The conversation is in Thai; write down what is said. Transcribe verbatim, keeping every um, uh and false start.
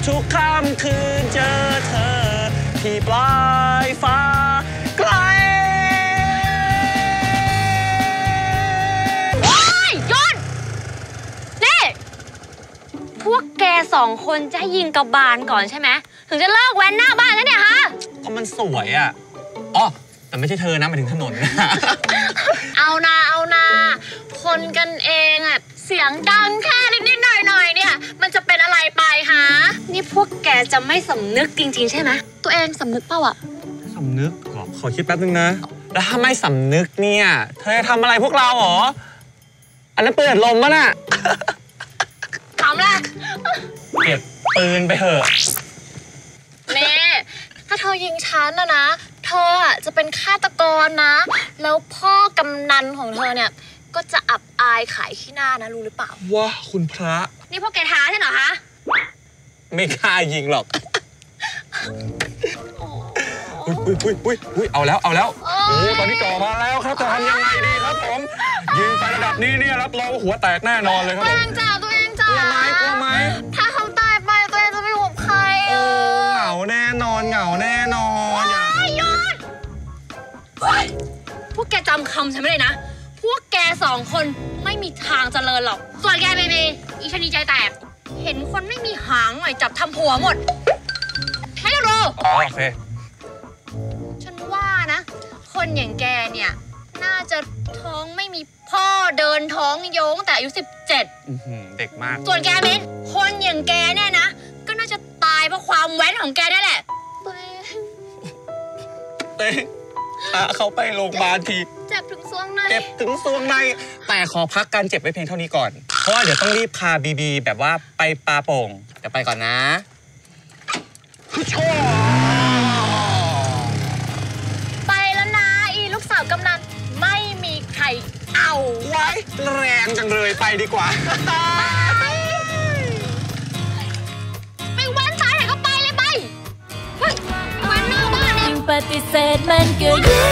ทุกค่ำคืนเจอเธอที่ปลายฟ้าไกลว้ายยนนี่พวกแกสองคนจะยิงกระบาลก่อนใช่ไหมถึงจะเลิกแว้นหน้าบ้านแล้วเนี่ยฮะก็มันสวยอ่ะอ๋อแต่ไม่ใช่เธอนะหมายถึงถนนนะเอานาเอานาคนกันเองอ่ะเสียงดังแค่นิดๆหน่อยๆเนี่ยมันจะเป็นอะไรไปฮะนี่พวกแกจะไม่สำนึกจริงๆใช่ไหมตัวเองสำนึกเปล่าอ่ะสำนึกหรอขอคิดแป๊บนึงนะแล้วถ้าไม่สำนึกเนี่ยเธอจะทำอะไรพวกเราหรออันนั้นเปิดลมป่ะน่ะทำละเก็บปืนไปเถอะเน่ถ้าเธอยิงฉันนะนะเธอจะเป็นฆาตกรนะแล้วพ่อกำนันของเธอเนี่ยก็จะอับอายขายขี้หน้านะรู้หรือเปล่าว้าคุณพระนี่พวกแกท้าใช่เหรอคะไม่กล้ายิงหรอกอุ้ยอุ้ยอุ้ยอุ้ยอุ้ยเอาแล้วเอาแล้วโอ้ตอนนี้จ่อมาแล้วครับจะทำยังไงดีครับผมยิงไประดับนี้เนี่ยรับรองว่าหัวแตกแน่นอนเลยครับตัวเองจ่าตัวเองจ่ากลัวไหมกลัวไหมถ้าเขาตายไปตัวเองจะไปอยู่กับใครเออเหงาแน่นอนเหงาแน่นอนอย่าหยุดพวกแกจำคำฉันไม่ได้นะพวกแกสองคนไม่มีทางเจริญหรอกส่วนแกเบบีอีชนีใจแตกเห็นคนไม่มีหางหน่อยจับทำหัวหมดให้เราดูอ๋อโอเคฉันว่านะคนอย่างแกเนี่ยน่าจะท้องไม่มีพ่อเดินท้องโยงแต่อายุสิบเจ็ดเด็กมากส่วนแกเบนคนอย่างแกเนี่ยนะก็น่าจะตายเพราะความแว้นของแกได้แหละเต้เขาไปโรงพยาบาลทีเจ็บถึงซวงในเจ็บถึงซวงในแต่ขอพักการเจ็บไว้เพียงเท่านี้ก่อนเพราะว่าเดี๋ยวต้องรีบพาบีบีแบบว่าไปปลาโป่งเดี๋ยวไปก่อนนะไปแล้วนะอีลูกสาวกำนันไม่มีใครเอาไว้แรงจังเลยไปดีกว่าไปแว้นซ้ายไหนก็ไปเลยไปเฮ้ยแว้นหน้าบ้านเนี่ยปฏิเสธมันก็ยิ่ง